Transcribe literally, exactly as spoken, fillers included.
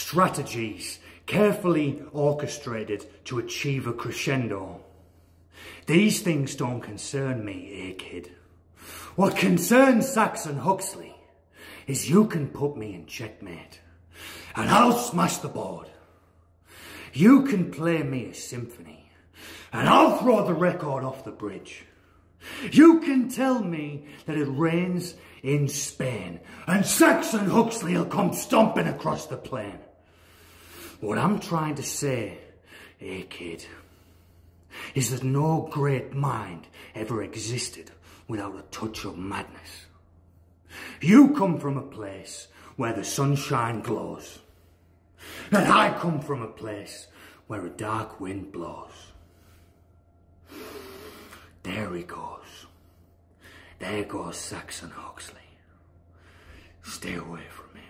strategies carefully orchestrated to achieve a crescendo. These things don't concern me, eh, kid? What concerns Saxon Huxley is you can put me in checkmate, and I'll smash the board. You can play me a symphony, and I'll throw the record off the bridge. You can tell me that it rains in Spain, and Saxon Huxley will come stomping across the plain. What I'm trying to say, eh, kid, is that no great mind ever existed without a touch of madness. You come from a place where the sunshine glows, and I come from a place where a dark wind blows. There he goes. There goes Saxon Huxley. Stay away from him.